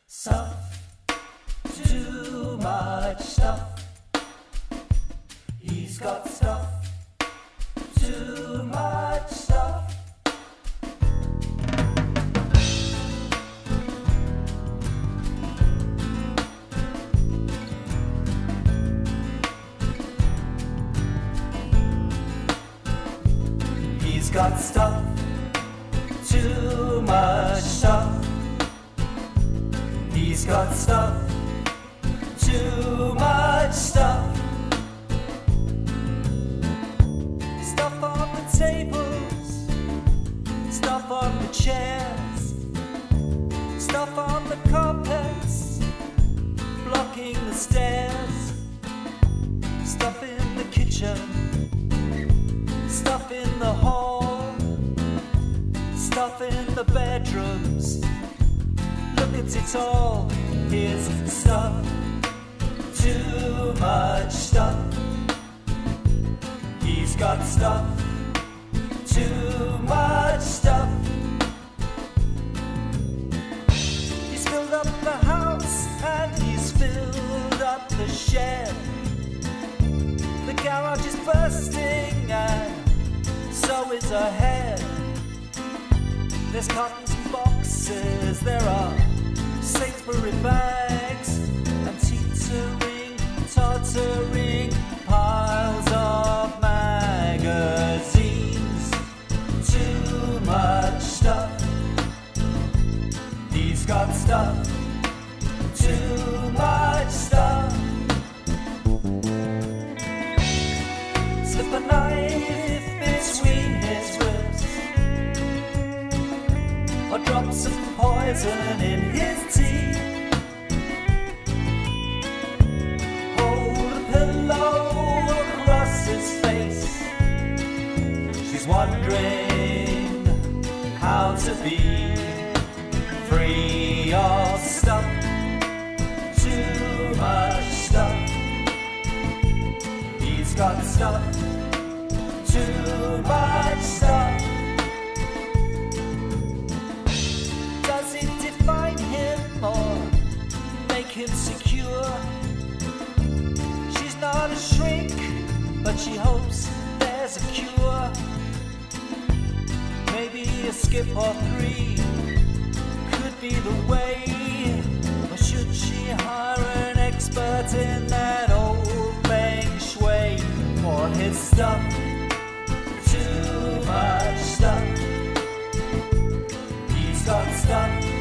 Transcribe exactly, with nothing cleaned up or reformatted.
Stuff, too much stuff. He's got stuff, too much stuff. He's got stuff, too much stuff. He's got stuff, too much stuff. Stuff on the tables, stuff on the chairs, stuff on the carpets, blocking the stairs. Stuff in the kitchen, stuff in the hall, stuff in the bedrooms. Look at it all, here's stuff, too much stuff. He's got stuff, too much stuff. He's filled up the house and he's filled up the shed. The garage is bursting and so is her head. There's cottons and boxes, there are Sainsbury bags and teetering, tottering piles of magazines. Too much stuff. He's got stuff, too much stuff. Slip a knife between his ribs, or drop some poison in his tea. Hold a pillow across his face. She's wondering how to be free of stuff, too much stuff. He's got stuff, too much stuff. Does it define him or make him secure? She's not a shrink, but she hopes there's a cure. Maybe a skip or three could be the way. Or should she hire an expert in that old feng shui for his stuff? Too much stuff. He's got stuff,